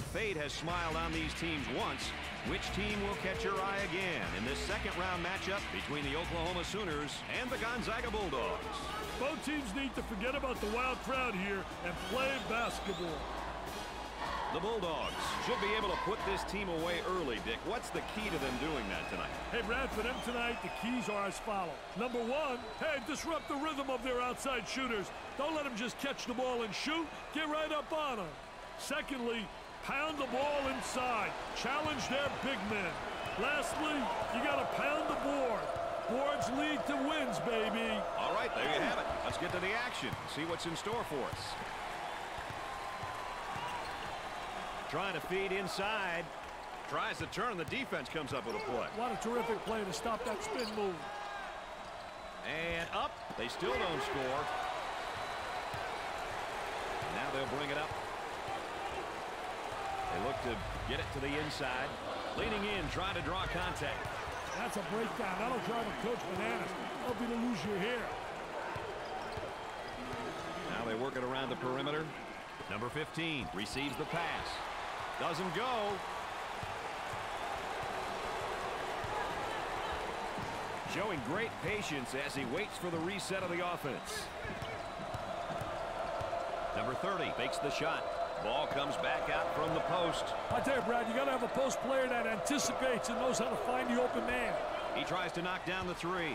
fate has smiled on these teams once. Which team will catch your eye again in this second-round matchup between the Oklahoma Sooners and the Gonzaga Bulldogs? Both teams need to forget about the wild crowd here and play basketball. The Bulldogs should be able to put this team away early, Dick. What's the key to them doing that tonight? Hey, Brad, for them tonight, the keys are as follows. Number one, hey, disrupt the rhythm of their outside shooters. Don't let them just catch the ball and shoot. Get right up on them. Secondly, pound the ball inside. Challenge their big men. Lastly, you got to pound the board. Boards lead to wins, baby. All right, there you have it. Let's get to the action. See what's in store for us. Trying to feed inside. Tries to turn, and the defense comes up with a play. What a terrific play to stop that spin move. And up. They still don't score. Now they'll bring it up. They look to get it to the inside. Leaning in, trying to draw contact. That's a breakdown. That'll drive a coach bananas. Help you to lose your hair. Now they work it around the perimeter. Number 15 receives the pass. Doesn't go. Showing great patience as he waits for the reset of the offense. Number 30 fakes the shot. Ball comes back out from the post. I tell you, Brad, you got to have a post player that anticipates and knows how to find the open man. He tries to knock down the three.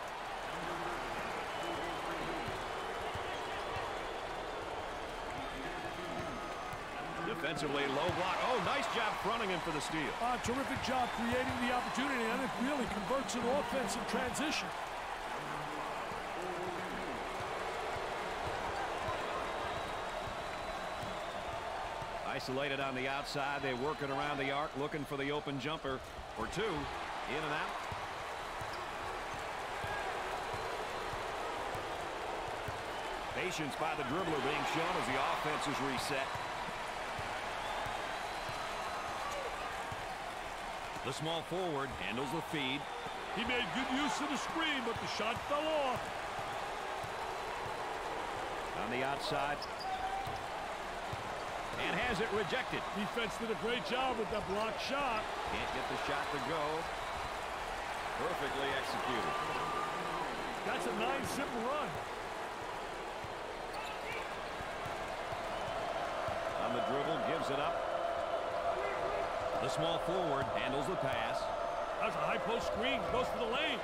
Defensively, low block. Oh, nice job fronting him for the steal. Terrific job creating the opportunity, and it really converts an offense in transition. Isolated on the outside. They work it around the arc, looking for the open jumper for two. In and out. Patience by the dribbler being shown as the offense is reset. The small forward handles the feed. He made good use of the screen, but the shot fell off. On the outside. And has it rejected. Defense did a great job with that blocked shot. Can't get the shot to go. Perfectly executed. That's a 9-zip run. On the dribble, gives it up. The small forward handles the pass. That's a high post screen. Goes to the lane.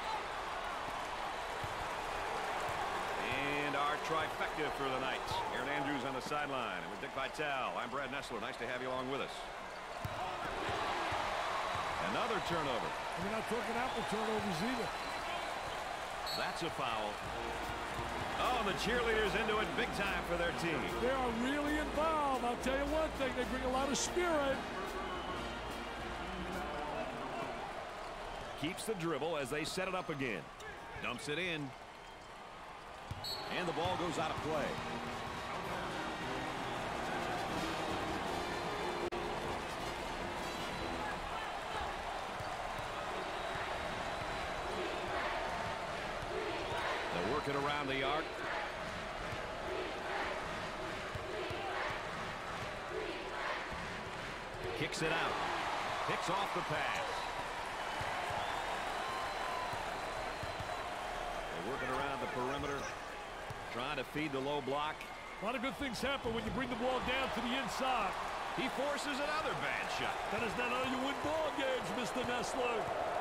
And our trifecta for the night. Aaron Andrews on the sideline. And with Dick Vitale, I'm Brad Nessler. Nice to have you along with us. Another turnover. And we're not talking apple turnovers either. That's a foul. Oh, the cheerleaders into it big time for their team. They are really involved. I'll tell you one thing. They bring a lot of spirit. Keeps the dribble as they set it up again. Dumps it in. And the ball goes out of play. They work it around the arc. Kicks it out. Picks off the pass. Working around the perimeter, trying to feed the low block. A lot of good things happen when you bring the ball down to the inside. He forces another bad shot. That is not how you win ball games, Mr. Nessler.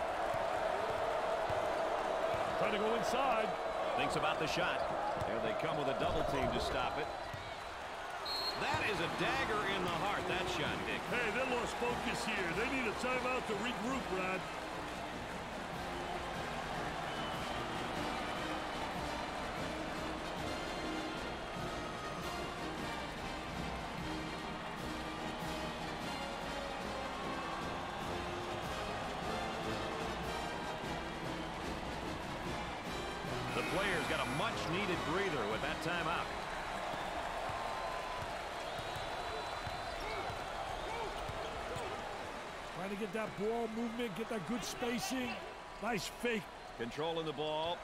Trying to go inside. Thinks about the shot. Here they come with a double team to stop it. That is a dagger in the heart, that shot, Dick. Hey, they lost focus here. They need a timeout to regroup, Brad. The players got a much-needed breather with that timeout. Trying to get that ball movement, get that good spacing. Nice fake. Controlling the ball.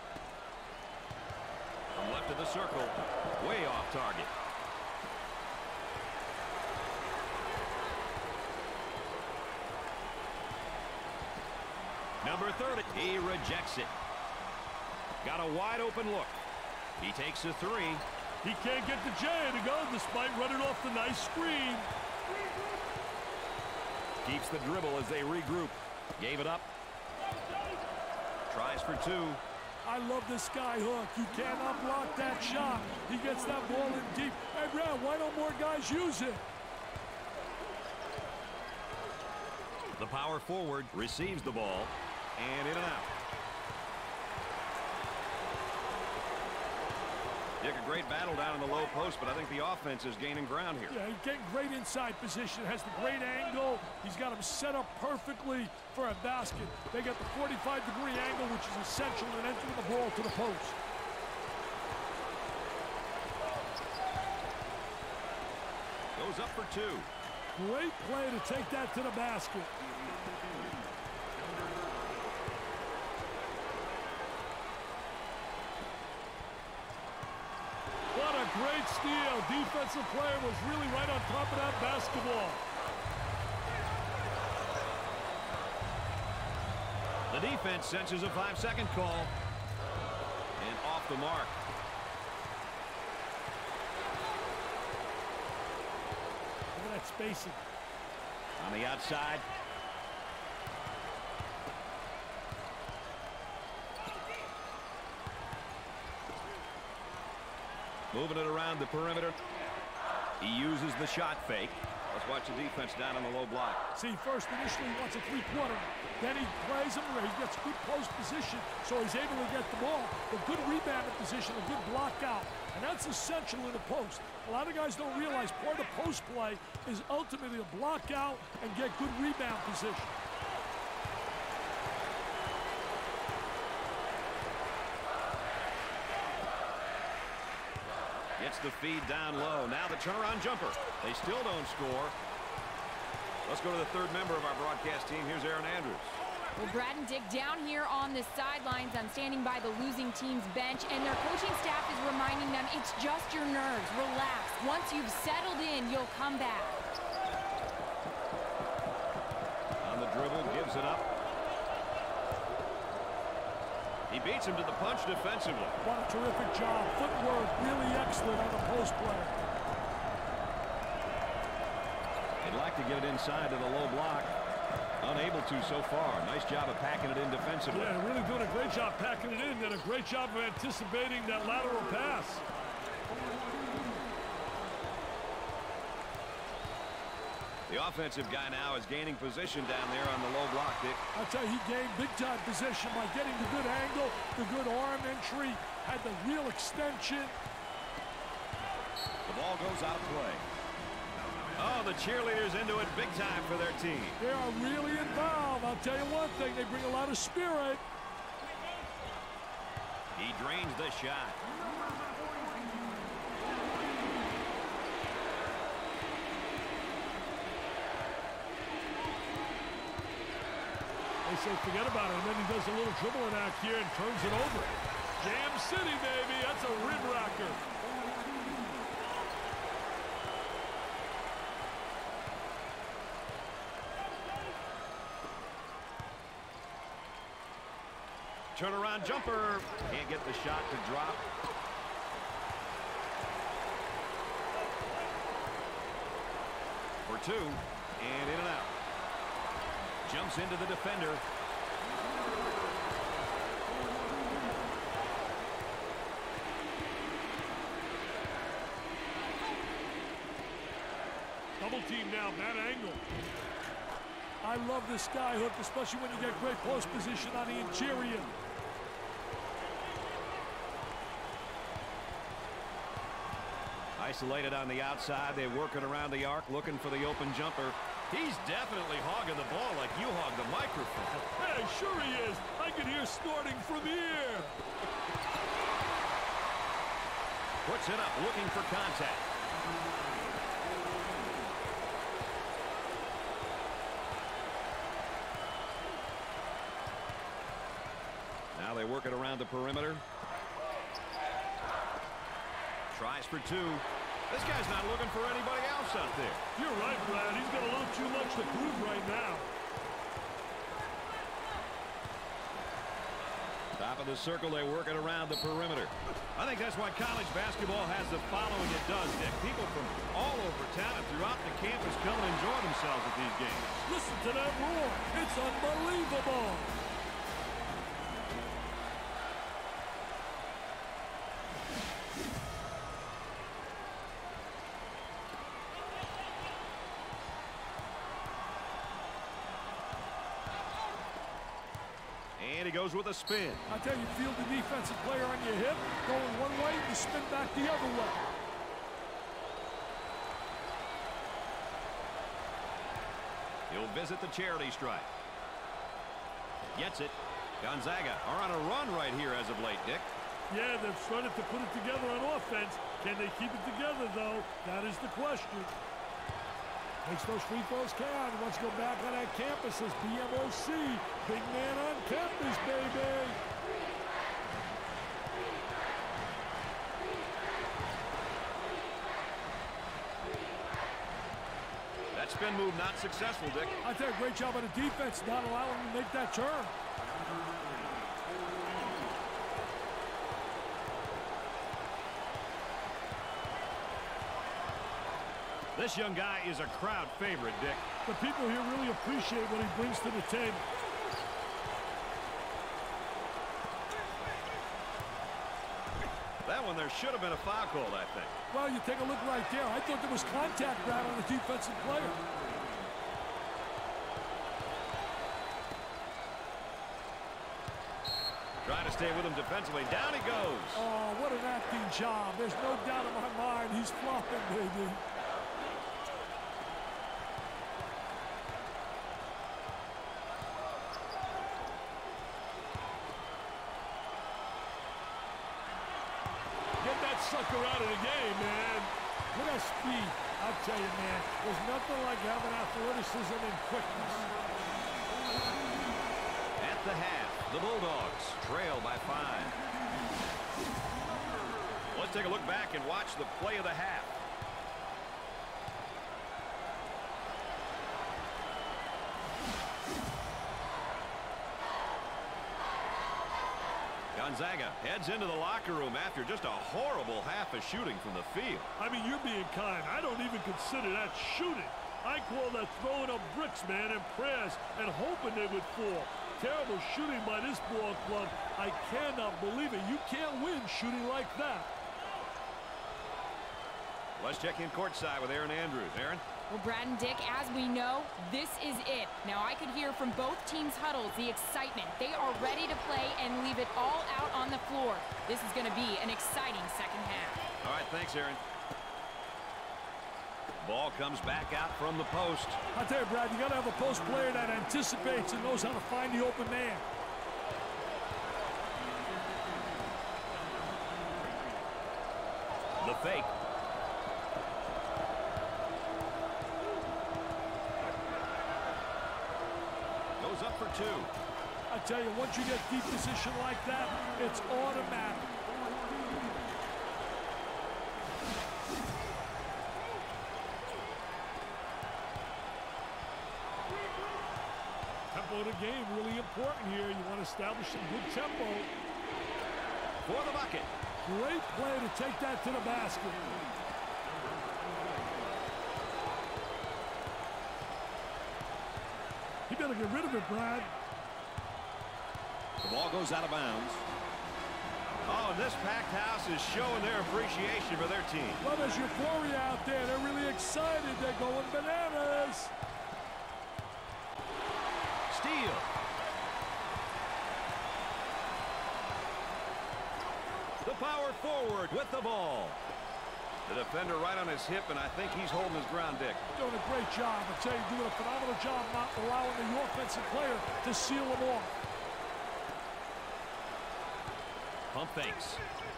From left of the circle. Way off target. Number 30. He rejects it. Got a wide open look. He takes a three. He can't get the J to go despite running off the nice screen. Keeps the dribble as they regroup. Gave it up. Tries for two. I love this sky hook. You cannot block that shot. He gets that ball in deep. Hey, Brad, why don't more guys use it? The power forward receives the ball. And in and out. Dick, a great battle down in the low post, but I think the offense is gaining ground here. Yeah, he's getting great inside position, has the great angle. He's got him set up perfectly for a basket. They got the 45-degree angle, which is essential in entering the ball to the post. Goes up for two. Great play to take that to the basket. What a great steal. Defensive player was really right on top of that basketball. The defense senses a 5-second call. And off the mark. Look at that spacing. On the outside. Moving it around the perimeter. He uses the shot fake. Let's watch the defense down on the low block. See, first initially he wants a three-pointer. Then he plays him where he gets good post position, so he's able to get the ball. A good rebounding position, a good block out. And that's essential in the post. A lot of guys don't realize part of the post play is ultimately to block out and get good rebound position. Gets the feed down low. Now the turnaround jumper. They still don't score. Let's go to the third member of our broadcast team. Here's Aaron Andrews. Well, Brad and Dick down here on the sidelines. I'm standing by the losing team's bench, and their coaching staff is reminding them it's just your nerves. Relax. Once you've settled in, you'll come back. On the dribble, gives it up. He beats him to the punch defensively. What a terrific job. Footwork really excellent on the post play. They'd like to get it inside to the low block. Unable to so far. Nice job of packing it in defensively. Yeah, really doing a great job packing it in. Did a great job of anticipating that lateral pass. The offensive guy now is gaining position down there on the low block, Dick. I'll tell you, he gained big-time position by getting the good angle, the good arm entry, had the real extension. The ball goes out of play. Oh, the cheerleaders into it big time for their team. They are really involved. I'll tell you one thing, they bring a lot of spirit. He drains the shot. They say forget about it, and then he does a little dribbling act here and turns it over. Jam City, baby. That's a rib rocker. Turnaround jumper. Can't get the shot to drop. For two. And in and out. Jumps into the defender. Double team now, that angle. I love this sky hook, especially when you get great post position on the interior. Isolated on the outside. They're working around the arc, looking for the open jumper. He's definitely hogging the ball like you hog the microphone. Hey, sure he is. I can hear snorting from the air. Puts it up, looking for contact. Now they work it around the perimeter. Tries for two. This guy's not looking for anybody else out there. You're right, Brad. He's got a little too much to prove right now. Top of the circle, they work it around the perimeter. I think that's why college basketball has the following it does, Dick. People from all over town and throughout the campus come and enjoy themselves at these games. Listen to that roar. It's unbelievable. And he goes with a spin. I tell you, field the defensive player on your hip, going one way, you spin back the other way. He'll visit the charity stripe. Gets it. Gonzaga are on a run right here as of late, Dick. Yeah, they've started to put it together on offense. Can they keep it together, though? That is the question. Makes those free throws count. He wants to go back on that campus as BMOC. Big man on campus, baby. That spin move not successful, Dick. I tell you, great job on the defense, not allowing him to make that turn. This young guy is a crowd favorite, Dick. The people here really appreciate what he brings to the table. That one, there should have been a foul called, I think. Well, you take a look right there. I thought there was contact right on the defensive player. Trying to stay with him defensively. Down he goes. Oh, what an acting job. There's no doubt in my mind he's flopping, baby. Sucker out of the game, man. Look at speed. I'll tell you, man, there's nothing like having athleticism and quickness. At the half, the Bulldogs trail by 5. Let's take a look back and watch the play of the half. Gonzaga heads into the locker room after just a horrible half of shooting from the field. I mean, you're being kind. I don't even consider that shooting. I call that throwing up bricks, man, and prayers and hoping they would fall. Terrible shooting by this ball club. I cannot believe it. You can't win shooting like that. Let's check in courtside with Aaron Andrews. Aaron? Well, Brad and Dick, as we know, this is it. Now, I could hear from both teams' huddles the excitement. They are ready to play and leave it all out on the floor. This is going to be an exciting second half. All right, thanks, Aaron. Ball comes back out from the post. I tell you, Brad, you got to have a post player that anticipates and knows how to find the open man. The fake. Up for 2. I tell you, once you get deep position like that, it's automatic. Tempo of the game really important here. You want to establish some good tempo. For the bucket. Great play to take that to the basket. You better get rid of it, Brad. The ball goes out of bounds. Oh, and this packed house is showing their appreciation for their team. Well, there's euphoria out there. They're really excited. They're going bananas. Steal. The power forward with the ball. The defender right on his hip, and I think he's holding his ground, Dick. Doing a great job. I tell you, doing a phenomenal job not allowing the offensive player to seal him off. Pump fakes.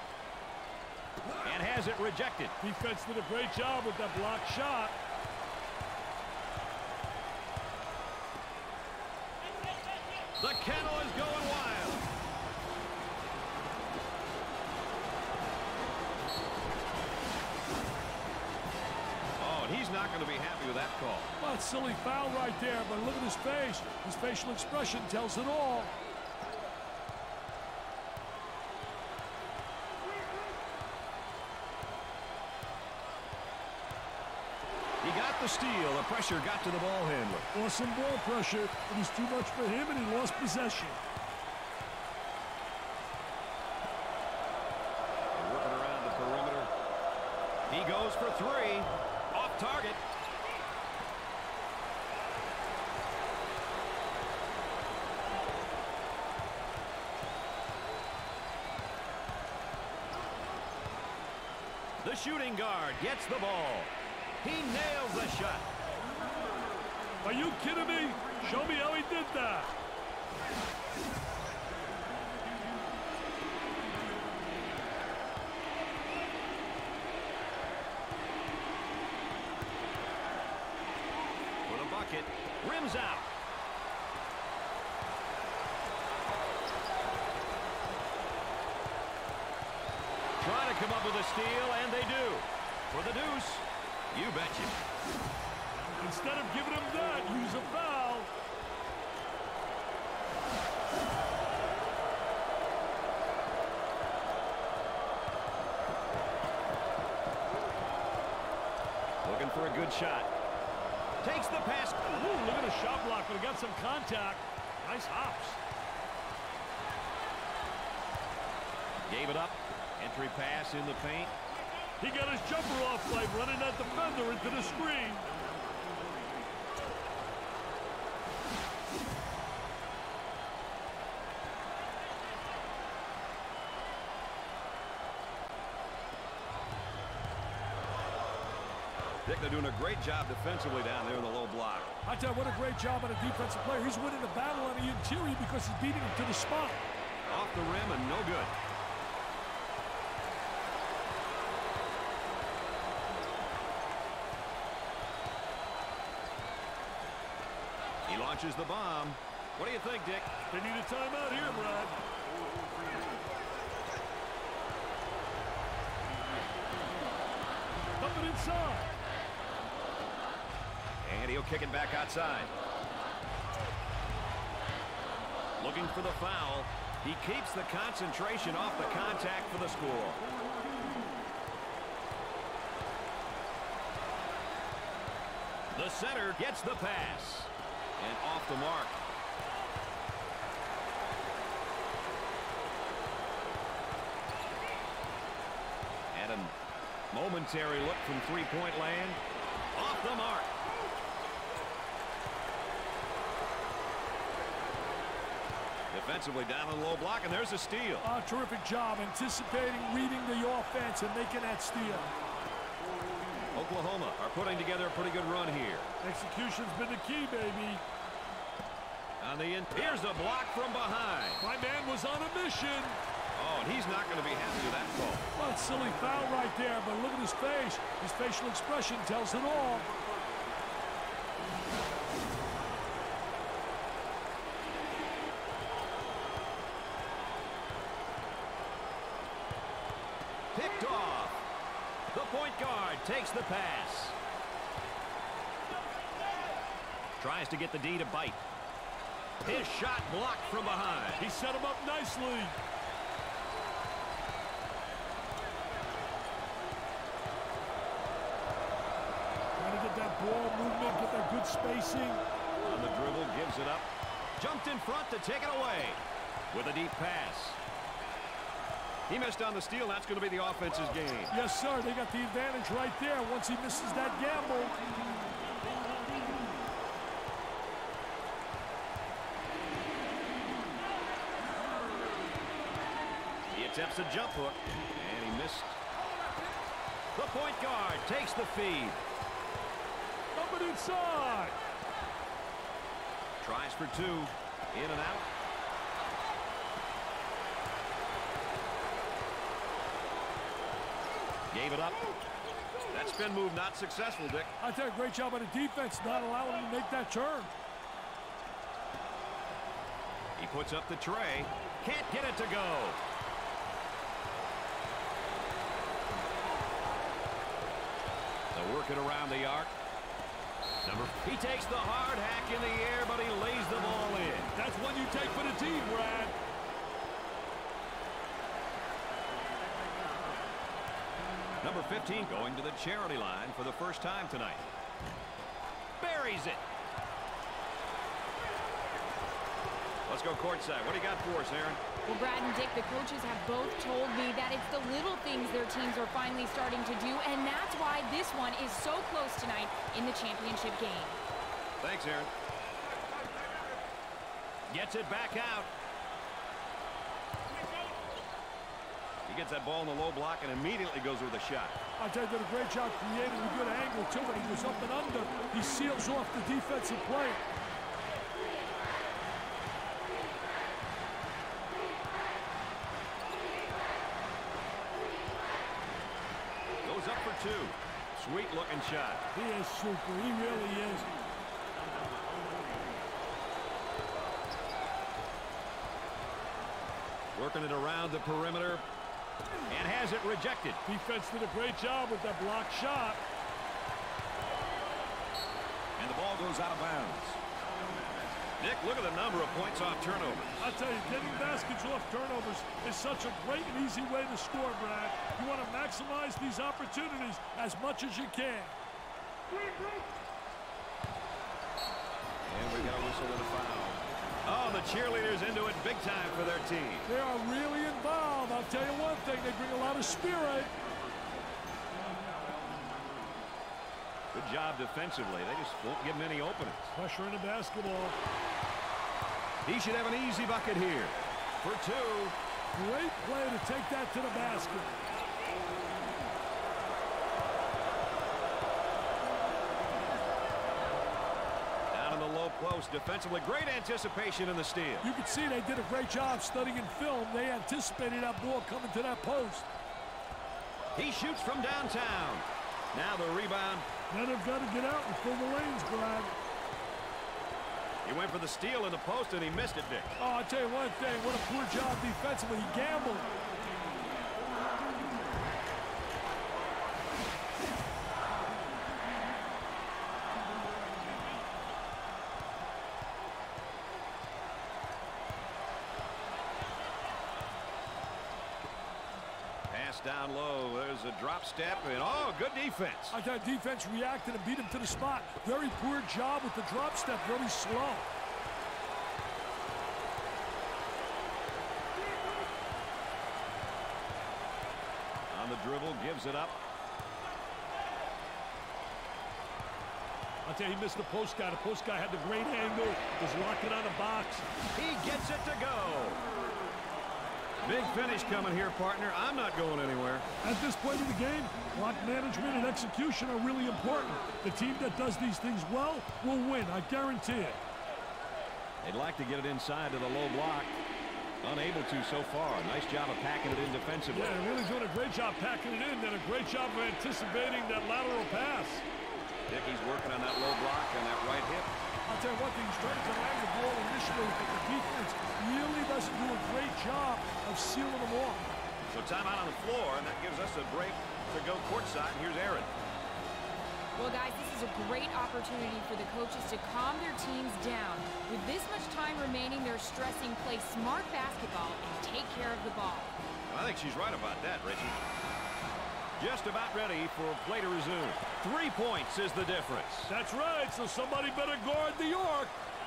And has it rejected. Defense did a great job with that block shot. The kennel is going wild. Oh, and he's not going to be happy with that call. Well, it's silly foul right there, but look at his face. His facial expression tells it all. the steal. The pressure got to the ball handler. Awesome ball pressure. It was too much for him, and he lost possession. They're working around the perimeter. He goes for three. Off target. The shooting guard gets the ball. He nails the shot. Are you kidding me? Show me how he did that. For the bucket. Rims out. Trying to come up with a steal, and they do. For the deuce. You betcha. Instead of giving him that, use a foul. Looking for a good shot. Takes the pass. Ooh, look at the shot block, but he got some contact. Nice hops. Gave it up. Entry pass in the paint. He got his jumper off by running that defender into the screen. Dick, they're doing a great job defensively down there in the low block. I tell you, what a great job on a defensive player. He's winning the battle on the interior because he's beating him to the spot. Off the rim and no good. He launches the bomb. What do you think, Dick? They need a timeout here, Brad. Dump it inside. And he'll kick it back outside. Looking for the foul. He keeps the concentration off the contact for the score. The center gets the pass. And off the mark. And a momentary look from three-point land. Off the mark. Defensively down on the low block, and there's a steal. Terrific job anticipating, reading the offense, and making that steal. Oklahoma are putting together a pretty good run here. Execution's been the key, baby. On the end, here's a block from behind. My man was on a mission. Oh, and he's not going to be happy with that call. Well, it's a silly foul right there, but look at his face. His facial expression tells it all. Picked off. The point guard takes the pass. Tries to get the D to bite. His shot blocked from behind. He set him up nicely. Trying to get that ball movement, get that good spacing. On the dribble, gives it up. Jumped in front to take it away with a deep pass. He missed on the steal. That's going to be the offense's game. Yes, sir. They got the advantage right there once he misses that gamble. He attempts a jump hook, and he missed. The point guard takes the feed. Up and inside. Tries for two. In and out. Gave it up. That spin move not successful, Dick. I tell you, great job on the defense, not allowing him to make that turn. He puts up the tray. Can't get it to go. They'll work it around the arc. He takes the hard hack in the air, but he lays the ball in. That's one you take for the team, Brad. Number 15 going to the charity line for the first time tonight. buries it. Let's go courtside. What do you got for us, Aaron? Well, Brad and Dick, the coaches have both told me that it's the little things their teams are finally starting to do, and that's why this one is so close tonight in the championship game. Thanks, Aaron. Gets it back out. He gets that ball in the low block and immediately goes with a shot. I tell you, did a great job creating a good angle, too. When he was up and under, he seals off the defensive play. Goes up for two. Sweet-looking shot. He is super. He really is. Working it around the perimeter. And has it rejected. Defense did a great job with that block shot. And the ball goes out of bounds. Nick, look at the number of points off turnovers. I tell you, getting baskets off turnovers is such a great and easy way to score, Brad. You want to maximize these opportunities as much as you can. And we got a whistle and a foul. Oh, the cheerleaders into it big time for their team. They are really involved. I'll tell you one thing, they bring a lot of spirit. Good job defensively. They just won't give them any openings. Pressure in the basketball. He should have an easy bucket here. For two. Great play to take that to the basket. Down in the low post defensively. Great anticipation in the steal. You can see they did a great job studying film. They anticipated that ball coming to that post. He shoots from downtown. Now the rebound. Then they've got to get out and fill the lanes, Brad. He went for the steal in the post, and he missed it, Dick. Oh, I'll tell you one thing. What a poor job defensively. He gambled. Down low. There's a drop step, and oh, good defense. I thought defense reacted and beat him to the spot. Very poor job with the drop step, very slow. On the dribble, gives it up. I'll tell you, he missed the post guy. The post guy had the great angle, was locking on the box. He gets it to go. Big finish coming here, partner. I'm not going anywhere. At this point in the game, block management and execution are really important. The team that does these things well will win, I guarantee it. They'd like to get it inside to the low block. Unable to so far. Nice job of packing it in defensively. Yeah, they're really doing a great job packing it in, and a great job of anticipating that lateral pass. Dickey's working on that low block on that right hip. I'll tell you one thing, he's trying to command the ball initially, but the defense really doesn't do a great job of sealing them off. So timeout on the floor, and that gives us a break to go courtside. Here's Aaron. Well, guys, this is a great opportunity for the coaches to calm their teams down. With this much time remaining, they're stressing play smart basketball and take care of the ball. I think she's right about that, Richie. Just about ready for play to resume. 3 points is the difference. That's right, so somebody better guard the York.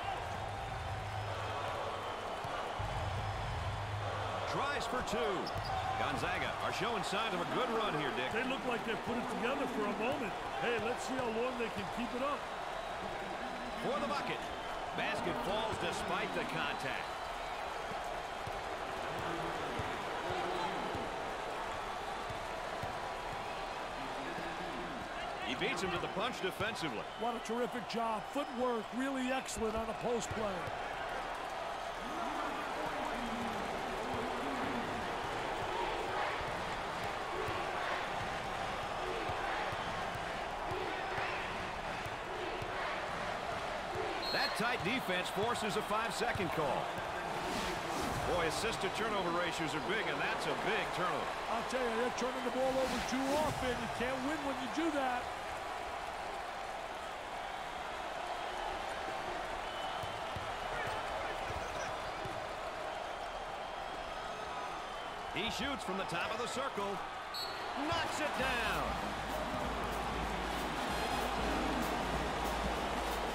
Tries for two. Gonzaga are showing signs of a good run here, Dick. They look like they've put it together for a moment. Hey, let's see how long they can keep it up. For the bucket. Basket falls despite the contact. He beats him to the punch defensively. What a terrific job. Footwork really excellent on a post play. That tight defense forces a 5-second call. Boy, assist-to-turnover ratios are big, and that's a big turnover. I'll tell you, they're turning the ball over too often. You can't win when you do that. He shoots from the top of the circle. Knocks it down.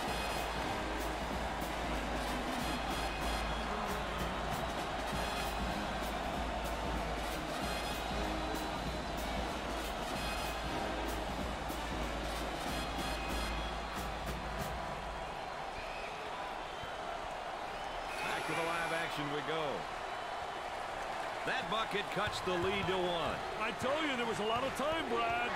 possession we go. That bucket cuts the lead to 1. I told you there was a lot of time, Brad.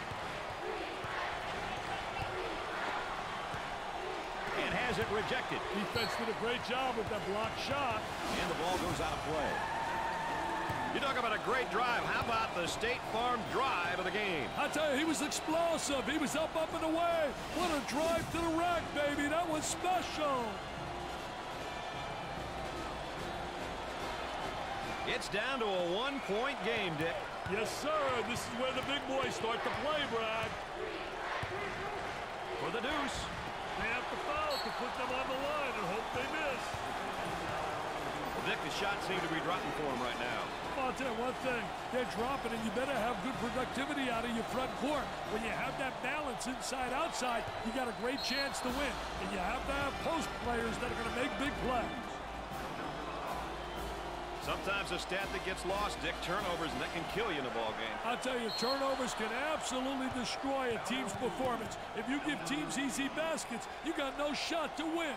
And has it rejected. Defense did a great job with that blocked shot. And the ball goes out of play. You talk about a great drive. How about the State Farm drive of the game? I tell you, he was explosive. He was up and away. What a drive to the rack, baby. That was special. It's down to a 1-point game, Dick. Yes, sir. This is where the big boys start to play, Brad. For the deuce. They have to foul to put them on the line and hope they miss. Well, Dick, the shots seem to be dropping for him right now. Well, I'll tell you one thing. They're dropping, and you better have good productivity out of your front court. When you have that balance inside-outside, you got a great chance to win. And you have to have post players that are going to make big plays. Sometimes a stat that gets lost, Dick, turnovers, and that can kill you in a ball game. I'll tell you, turnovers can absolutely destroy a team's performance. If you give teams easy baskets, you got no shot to win.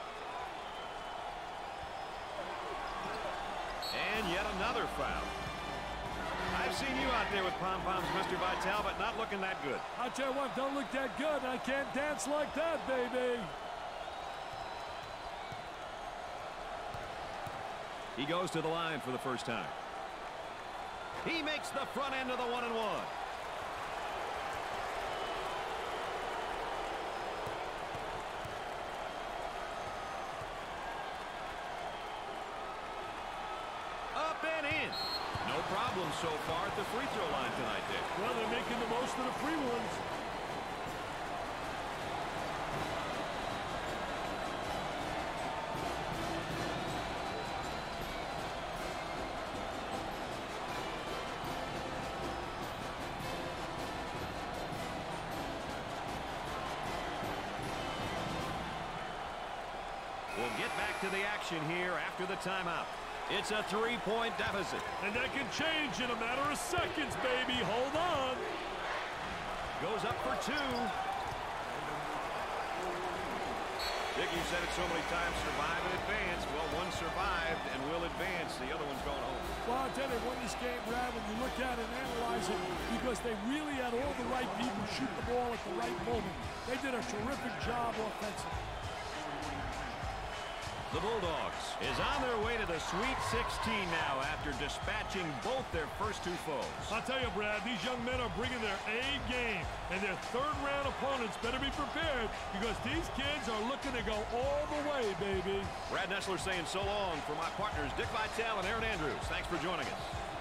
And yet another foul. I've seen you out there with pom-poms, Mr. Vitale, but not looking that good. I'll tell you what, don't look that good. I can't dance like that, baby. He goes to the line for the first time. He makes the front end of the 1-and-1. Up and in. No problem so far at the free throw line tonight, Dick. Well, they're making the most of the free ones. We'll get back to the action here after the timeout. It's a 3-point deficit. And that can change in a matter of seconds, baby. Hold on. Goes up for 2. Dick, you said it so many times, survive and advance. Well, one survived and will advance. The other one's going home. Well, I'll tell you, won this game, Brad, when you look at it and analyze it, because they really had all the right people shoot the ball at the right moment. They did a terrific job offensively. The Bulldogs is on their way to the Sweet 16 now after dispatching both their first 2 foes. I'll tell you, Brad, these young men are bringing their A game, and their third-round opponents better be prepared because these kids are looking to go all the way, baby. Brad Nessler saying so long for my partners, Dick Vitale and Aaron Andrews. Thanks for joining us.